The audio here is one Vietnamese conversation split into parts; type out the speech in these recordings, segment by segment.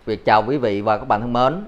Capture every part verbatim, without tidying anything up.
Việc chào quý vị và các bạn thân mến.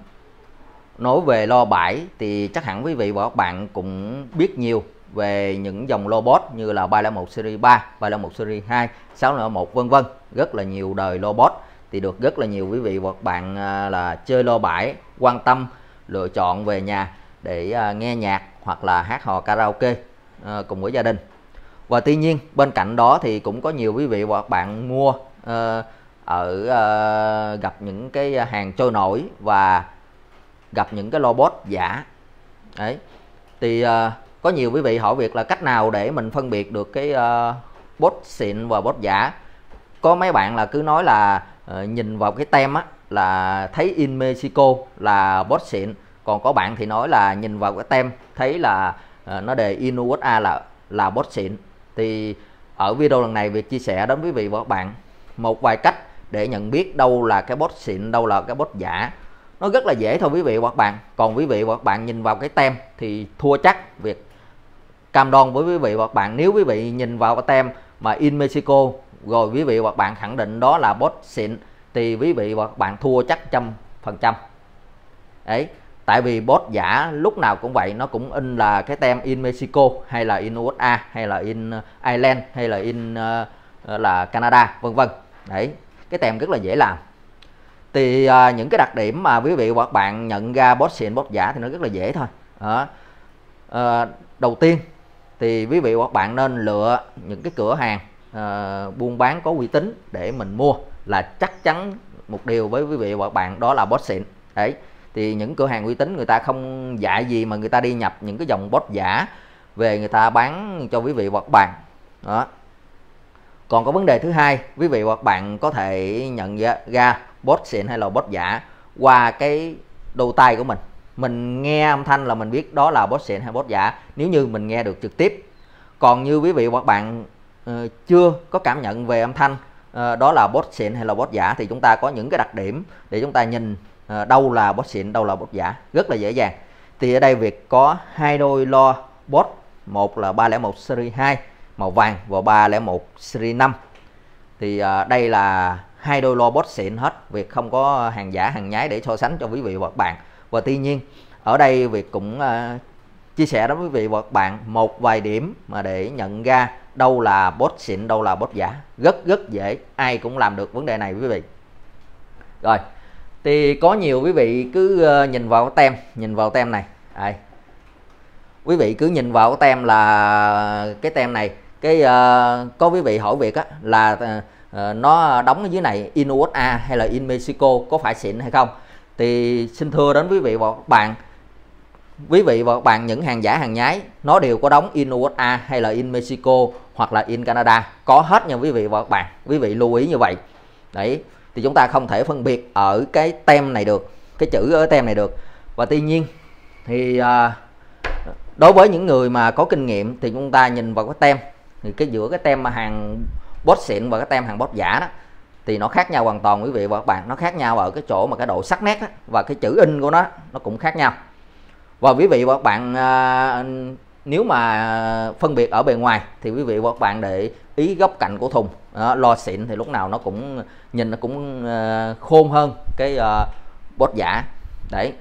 Nói về lo bãi thì chắc hẳn quý vị và các bạn cũng biết nhiều về những dòng lo boss như là ba không một series ba, ba không một series hai, sáu không một vân vân. Rất là nhiều đời lo boss thì được rất là nhiều quý vị và các bạn là chơi lo bãi quan tâm lựa chọn về nhà để nghe nhạc hoặc là hát hò karaoke cùng với gia đình. Và tuy nhiên bên cạnh đó thì cũng có nhiều quý vị và các bạn mua uh, ở uh, gặp những cái hàng trôi nổi và gặp những cái lo boss giả đấy. Thì uh, có nhiều quý vị hỏi việc là cách nào để mình phân biệt được cái uh, boss xịn và boss giả. Có mấy bạn là cứ nói là uh, nhìn vào cái tem á là thấy in Mexico là boss xịn, còn có bạn thì nói là nhìn vào cái tem thấy là uh, nó đề in u ét a là là boss xịn. Thì ở video lần này việc chia sẻ đến quý vị và các bạn một vài cách để nhận biết đâu là cái boss xịn, đâu là cái boss giả. Nó rất là dễ thôi quý vị và các bạn. Còn quý vị và các bạn nhìn vào cái tem thì thua chắc. Việc cam đoan với quý vị và các bạn, nếu quý vị nhìn vào cái tem mà in Mexico rồi quý vị và các bạn khẳng định đó là boss xịn thì quý vị và các bạn thua chắc trăm phần trăm đấy. Tại vì boss giả lúc nào cũng vậy, nó cũng in là cái tem in Mexico hay là in u ét a hay là in Ireland hay là in uh, là Canada vân vân đấy. Cái tem rất là dễ làm. Thì uh, những cái đặc điểm mà quý vị và các bạn nhận ra boss xịn boss giả thì nó rất là dễ thôi. Đó. Uh, đầu tiên thì quý vị và các bạn nên lựa những cái cửa hàng uh, buôn bán có uy tín để mình mua, là chắc chắn một điều với quý vị và các bạn, đó là boss xịn đấy. Thì những cửa hàng uy tín người ta không dạy gì mà người ta đi nhập những cái dòng boss giả về người ta bán cho quý vị và các bạn. Đó. Còn có vấn đề thứ hai, quý vị và các bạn có thể nhận ra boss xịn hay là boss giả qua cái đôi tai của mình. Mình nghe âm thanh là mình biết đó là boss xịn hay boss giả nếu như mình nghe được trực tiếp. Còn như quý vị và các bạn uh, chưa có cảm nhận về âm thanh uh, đó là boss xịn hay là boss giả thì chúng ta có những cái đặc điểm để chúng ta nhìn uh, đâu là boss xịn, đâu là boss giả rất là dễ dàng. Thì ở đây việc có hai đôi lo boss, một là ba không một series hai màu vàng và ba không một series năm. Thì uh, đây là hai đôi lo boss xịn hết, việc không có hàng giả hàng nhái để so sánh cho quý vị và các bạn. Và tuy nhiên ở đây việc cũng uh, chia sẻ đến quý vị và các bạn một vài điểm mà để nhận ra đâu là boss xịn, đâu là boss giả. Rất rất dễ, ai cũng làm được vấn đề này quý vị. Rồi, thì có nhiều quý vị cứ uh, nhìn vào cái tem, nhìn vào tem này. Đây. Quý vị cứ nhìn vào cái tem là cái tem này, cái uh, có quý vị hỏi việc á là uh, nó đóng ở dưới này in u ét a hay là in Mexico, có phải xịn hay không. Thì xin thưa đến quý vị và các bạn, quý vị và các bạn những hàng giả hàng nhái nó đều có đóng in u ét a hay là in Mexico hoặc là in Canada, có hết nha quý vị và các bạn. Quý vị lưu ý như vậy đấy. Thì chúng ta không thể phân biệt ở cái tem này được, cái chữ ở tem này được. Và tuy nhiên thì uh, đối với những người mà có kinh nghiệm thì chúng ta nhìn vào cái tem, thì cái giữa cái tem mà hàng boss xịn và cái tem hàng boss giả đó thì nó khác nhau hoàn toàn quý vị và các bạn. Nó khác nhau ở cái chỗ mà cái độ sắc nét đó, và cái chữ in của nó nó cũng khác nhau. Và quý vị và các bạn à, nếu mà phân biệt ở bề ngoài thì quý vị và các bạn để ý góc cạnh của thùng. Đó, lo xịn thì lúc nào nó cũng nhìn nó cũng uh, khôn hơn cái uh, boss giả đấy.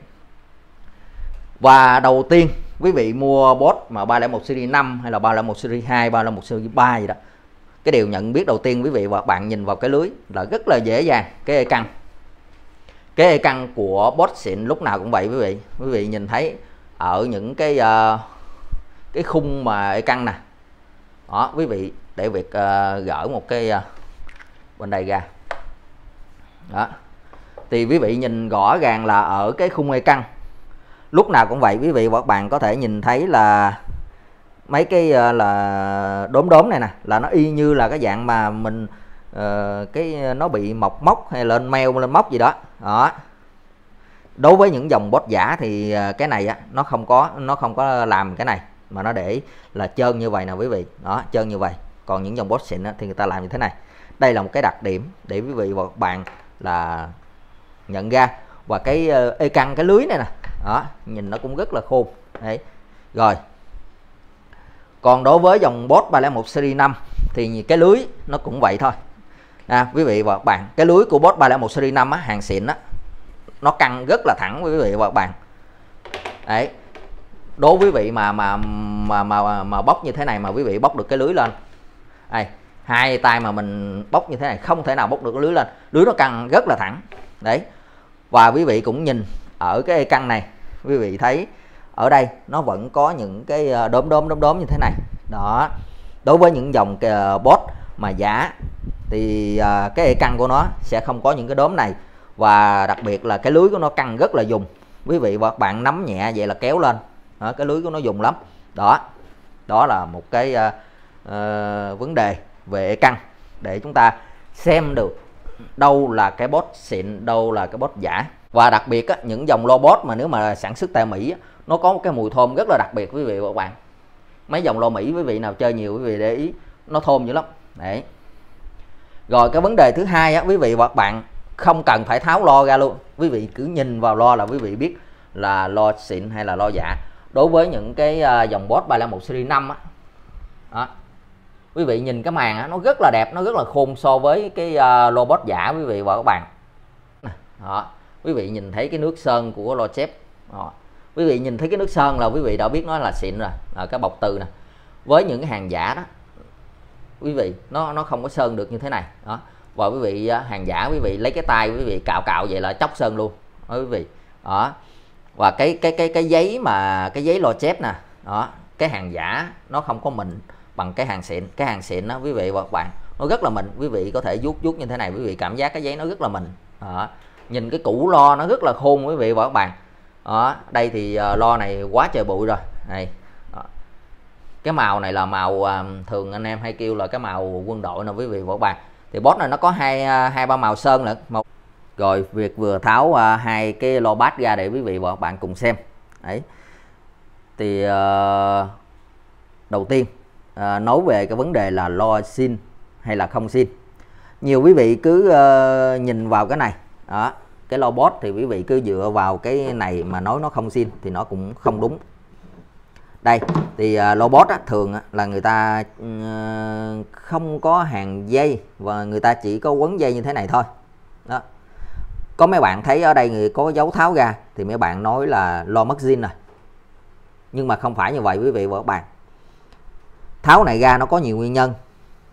Và đầu tiên quý vị mua boss mà ba không một series năm hay là ba không một series hai, ba không một series ba gì đó, cái điều nhận biết đầu tiên quý vị và các bạn nhìn vào cái lưới là rất là dễ dàng. Cái e căng, cái e căng của boss xịn lúc nào cũng vậy quý vị. Quý vị nhìn thấy ở những cái uh, cái khung mà e căng nè. Đó, quý vị để việc uh, gỡ một cái uh, bên đây ra. Đó. Thì quý vị nhìn rõ ràng là ở cái khung e căng lúc nào cũng vậy quý vị và các bạn có thể nhìn thấy là mấy cái uh, là đốm đốm này nè, là nó y như là cái dạng mà mình uh, cái nó bị mọc móc hay lên meo lên móc gì đó. Đó. Đối với những dòng boss giả thì uh, cái này á nó không có nó không có làm cái này, mà nó để là trơn như vậy nè quý vị. Đó, trơn như vậy. Còn những dòng boss xịn á, thì người ta làm như thế này. Đây là một cái đặc điểm để quý vị và các bạn là nhận ra. Và cái uh, e căng cái lưới này nè, đó, nhìn nó cũng rất là khôn đấy. Rồi, còn đối với dòng boss ba không một series năm thì cái lưới nó cũng vậy thôi. À, quý vị và các bạn, cái lưới của boss ba không một series năm á, hàng xịn á, nó căng rất là thẳng quý vị và các bạn. Đấy, đố quý vị mà mà mà mà mà bóc như thế này mà quý vị bóc được cái lưới lên, đây hai tay mà mình bóc như thế này không thể nào bóc được cái lưới lên, lưới nó căng rất là thẳng. Đấy, và quý vị cũng nhìn ở cái căng này, quý vị thấy ở đây nó vẫn có những cái đốm đốm đốm đốm như thế này đó. Đối với những dòng bot mà giả thì cái e căng của nó sẽ không có những cái đốm này, và đặc biệt là cái lưới của nó căng rất là dùng. Quý vị và các bạn nắm nhẹ vậy là kéo lên đó, cái lưới của nó dùng lắm đó. Đó là một cái uh, uh, vấn đề về e căng để chúng ta xem được đâu là cái bot xịn, đâu là cái bot giả. Và đặc biệt á, những dòng lo bot mà nếu mà sản xuất tại Mỹ á, nó có một cái mùi thơm rất là đặc biệt quý vị và các bạn. Mấy dòng lo Mỹ quý vị nào chơi nhiều quý vị để ý nó thơm dữ lắm. Đấy. Rồi cái vấn đề thứ hai á, quý vị và các bạn không cần phải tháo lo ra luôn, quý vị cứ nhìn vào lo là quý vị biết là lo xịn hay là lo giả. Đối với những cái uh, dòng bot ba không một series năm á, đó, quý vị nhìn cái màn á, nó rất là đẹp, nó rất là khôn so với cái uh, lo bot giả quý vị và các bạn. Đó, quý vị nhìn thấy cái nước sơn của lo chép, đó, quý vị nhìn thấy cái nước sơn là quý vị đã biết nó là xịn rồi. Ở cái bọc từ nè, với những cái hàng giả đó quý vị, nó nó không có sơn được như thế này đó. Và quý vị hàng giả quý vị lấy cái tay quý vị cạo cạo vậy là chóc sơn luôn đó quý vị đó. Và cái cái cái cái giấy mà cái giấy lo chép nè đó, cái hàng giả nó không có mịn bằng cái hàng xịn. Cái hàng xịn đó quý vị và các bạn nó rất là mịn, quý vị có thể vuốt vuốt như thế này quý vị cảm giác cái giấy nó rất là mịn đó. Nhìn cái củ lo nó rất là khôn quý vị và các bạn đó. Đây thì uh, lo này quá trời bụi rồi này đó. Cái màu này là màu uh, thường anh em hay kêu là cái màu quân đội nè quý vị và các bạn. Thì bot này nó có hai hai ba màu sơn nữa. Một rồi việc vừa tháo uh, hai cái lo bát ra để quý vị và các bạn cùng xem. Đấy. Thì uh, đầu tiên uh, nói về cái vấn đề là lo zin hay là không zin. Nhiều quý vị cứ uh, nhìn vào cái này đó, cái lo bot thì quý vị cứ dựa vào cái này mà nói nó không zin thì nó cũng không đúng. Đây thì uh, lo bot á, thường á, là người ta uh, không có hàng dây và người ta chỉ có quấn dây như thế này thôi đó. Có mấy bạn thấy ở đây người có dấu tháo ra thì mấy bạn nói là lo mất zin rồi, nhưng mà không phải như vậy quý vị và các bạn. Tháo này ra nó có nhiều nguyên nhân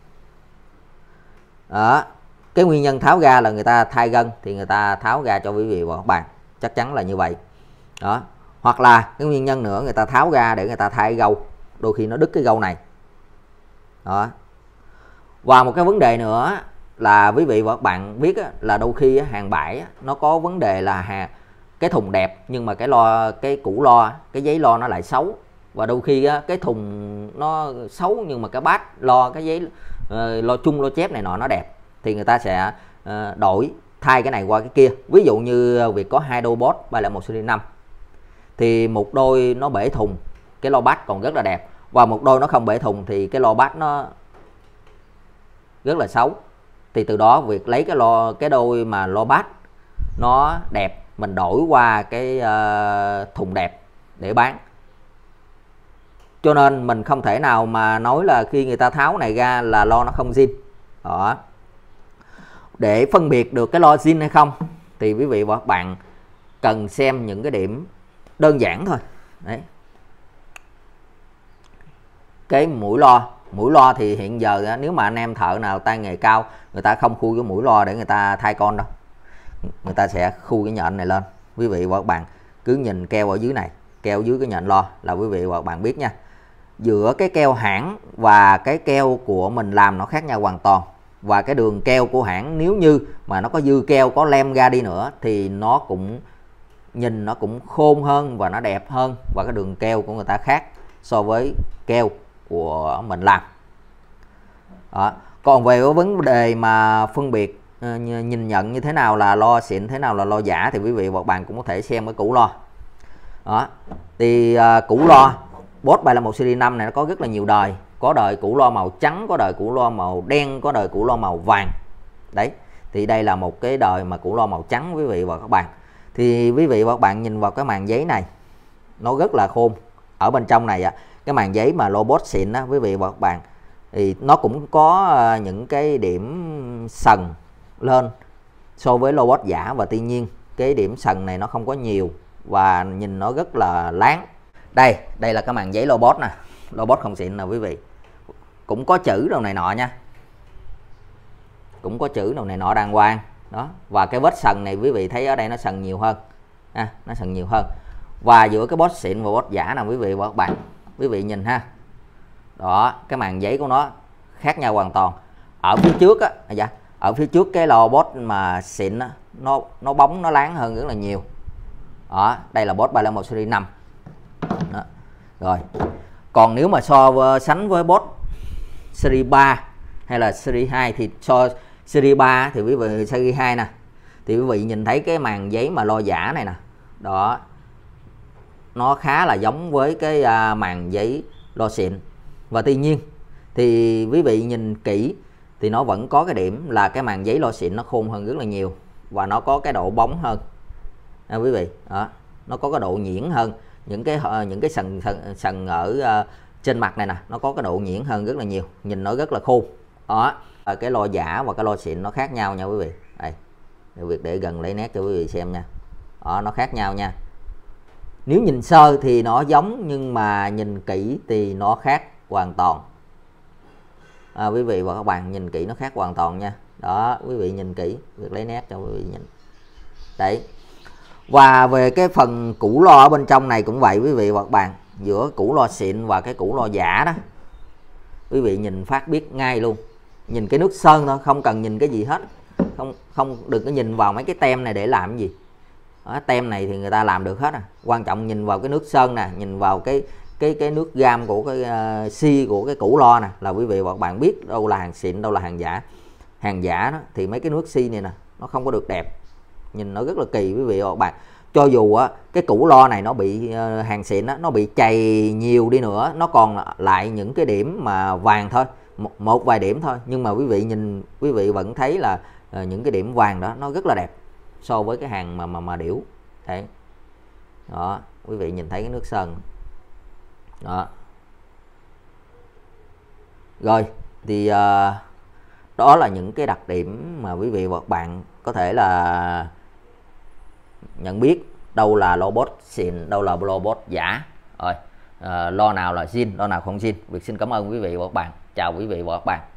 đó. Cái nguyên nhân tháo ra là người ta thay gân thì người ta tháo ra cho quý vị và các bạn, chắc chắn là như vậy đó. Hoặc là cái nguyên nhân nữa người ta tháo ra để người ta thay gâu, đôi khi nó đứt cái gâu này đó. Và một cái vấn đề nữa là quý vị và các bạn biết á, là đôi khi á, hàng bãi á, nó có vấn đề là hàng cái thùng đẹp nhưng mà cái lo cái củ lo cái giấy lo nó lại xấu. Và đôi khi á, cái thùng nó xấu nhưng mà cái bát lo cái giấy uh, lo chung lo chép này nọ nó đẹp thì người ta sẽ uh, đổi thay cái này qua cái kia. Ví dụ như việc có hai đôi bot ba không một series năm thì một đôi nó bể thùng, cái lo bát còn rất là đẹp, và một đôi nó không bể thùng thì cái lo bát nó rất là xấu. Thì từ đó việc lấy cái lo cái đôi mà lo bát nó đẹp mình đổi qua cái uh, thùng đẹp để bán. Cho nên mình không thể nào mà nói là khi người ta tháo này ra là lo nó không zin đó. Để phân biệt được cái lo zin hay không thì quý vị và các bạn cần xem những cái điểm đơn giản thôi. Đấy. Cái mũi lo mũi lo thì hiện giờ nếu mà anh em thợ nào tay nghề cao, người ta không khui cái mũi lo để người ta thay con đâu, người ta sẽ khui cái nhện này lên. Quý vị và các bạn cứ nhìn keo ở dưới này, keo dưới cái nhện lo là quý vị và các bạn biết nha. Giữa cái keo hãng và cái keo của mình làm nó khác nhau hoàn toàn. Và cái đường keo của hãng nếu như mà nó có dư keo, có lem ra đi nữa thì nó cũng nhìn nó cũng khôn hơn và nó đẹp hơn. Và cái đường keo của người ta khác so với keo của mình làm đó. Còn về cái vấn đề mà phân biệt uh, nhìn nhận như thế nào là lo xịn, thế nào là lo giả thì quý vị và các bạn cũng có thể xem cái củ lo đó. Thì uh, củ lo bot ba không một series năm này nó có rất là nhiều đời. Có đời củ lo màu trắng, có đời củ lo màu đen, có đời củ lo màu vàng. Đấy, thì đây là một cái đời mà củ lo màu trắng quý vị và các bạn. Thì quý vị và các bạn nhìn vào cái màng giấy này, nó rất là khôn. Ở bên trong này cái màng giấy mà lo bot xịn đó quý vị và các bạn, thì nó cũng có những cái điểm sần lên so với lo bot giả. Và tuy nhiên cái điểm sần này nó không có nhiều và nhìn nó rất là láng. Đây, đây là cái màn giấy Lobot nè, Lobot không xịn nè quý vị. Cũng có chữ đâu này nọ nha. Cũng có chữ đâu này nọ đàng hoàng. Đó, và cái vết sần này quý vị thấy ở đây nó sần nhiều hơn. À, nó sần nhiều hơn. Và giữa cái boss xịn và boss giả nè quý vị và các bạn. Quý vị nhìn ha. Đó, cái màn giấy của nó khác nhau hoàn toàn. Ở phía trước á, à, dạ, ở phía trước cái lò boss mà xịn á, nó nó bóng nó láng hơn rất là nhiều. Đó, đây là boss ba không một series năm. Đó. Rồi. Còn nếu mà so sánh với boss series ba hay là series hai thì so series ba thì quý vị series hai nè. Thì quý vị nhìn thấy cái màn giấy mà lo giả này nè. Đó. Nó khá là giống với cái uh, màn giấy lo xịn. Và tuy nhiên thì quý vị nhìn kỹ thì nó vẫn có cái điểm là cái màn giấy lo xịn nó khôn hơn rất là nhiều và nó có cái độ bóng hơn. À, quý vị, đó, nó có cái độ nhuyễn hơn, những cái uh, những cái sần sần, sần ở uh, trên mặt này nè, nó có cái độ nhuyễn hơn rất là nhiều, nhìn nó rất là khôn. Đó, à, cái lo giả và cái lo xịn nó khác nhau nha quý vị. Đây, việc để gần lấy nét cho quý vị xem nha. Đó, nó khác nhau nha. Nếu nhìn sơ thì nó giống nhưng mà nhìn kỹ thì nó khác hoàn toàn. À, quý vị và các bạn nhìn kỹ nó khác hoàn toàn nha. Đó, quý vị nhìn kỹ, việc lấy nét cho quý vị nhìn. Đấy. Và về cái phần củ lo ở bên trong này cũng vậy quý vị và các bạn. Giữa củ lo xịn và cái củ lo giả đó, quý vị nhìn phát biết ngay luôn. Nhìn cái nước sơn thôi, không cần nhìn cái gì hết. Không không đừng có nhìn vào mấy cái tem này để làm cái gì. Đó, tem này thì người ta làm được hết à. Quan trọng nhìn vào cái nước sơn nè, nhìn vào cái cái cái nước gam của cái uh, xi của cái củ lo nè là quý vị và các bạn biết đâu là hàng xịn, đâu là hàng giả. Hàng giả đó thì mấy cái nước xi này nè nó không có được đẹp, nhìn nó rất là kỳ quý vị và các bạn. Cho dù á cái củ lo này nó bị uh, hàng xịn á, nó bị chày nhiều đi nữa, nó còn lại những cái điểm mà vàng thôi, một, một vài điểm thôi, nhưng mà quý vị nhìn quý vị vẫn thấy là uh, những cái điểm vàng đó nó rất là đẹp so với cái hàng mà mà mà điểu. Đấy. Đó, quý vị nhìn thấy cái nước sơn. Đó. Rồi, thì uh, đó là những cái đặc điểm mà quý vị và các bạn có thể là nhận biết đâu là Lobot xịn, đâu là Lobot giả. Rồi, uh, lo nào là zin, lo nào không zin. Việc xin cảm ơn quý vị và các bạn. Chào quý vị và các bạn.